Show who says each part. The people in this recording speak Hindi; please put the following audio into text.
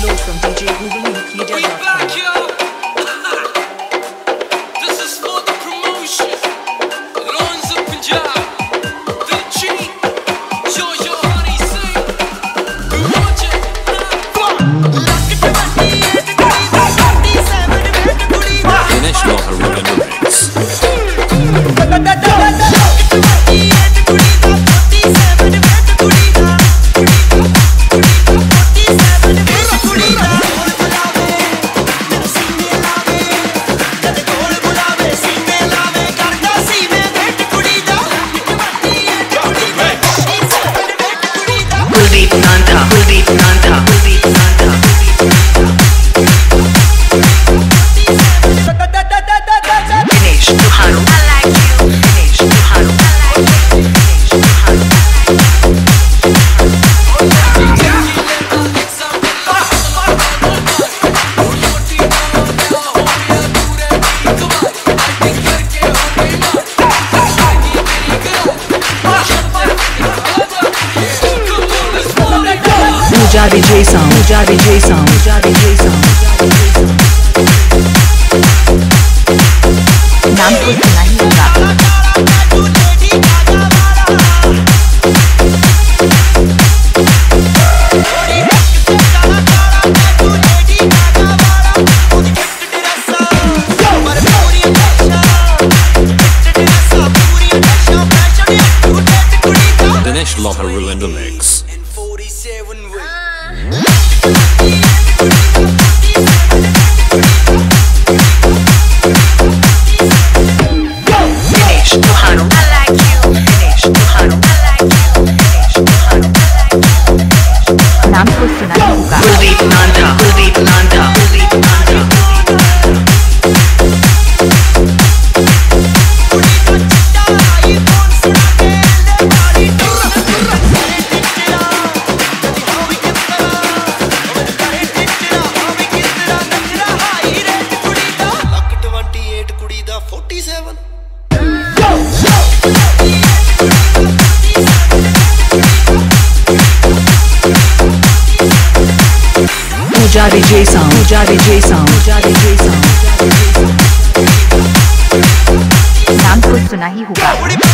Speaker 1: Download from djgooglemedia.com.
Speaker 2: This is for the promotion. Lawns of Punjab. The cheat. Show your honey sing. We want you.
Speaker 3: Dinesh Loharu in the mix.
Speaker 1: DJ Sound, DJ Sound, DJ Sound. नाम को सुना ही होगा।
Speaker 3: Dinesh Loharu in the mix.
Speaker 1: नाम को सुना होगा। Kuldeep Nanda, Kuldeep Nanda, Kuldeep Nanda. DJ Sound, DJ Sound, DJ Sound. नाम को सुना ही होगा।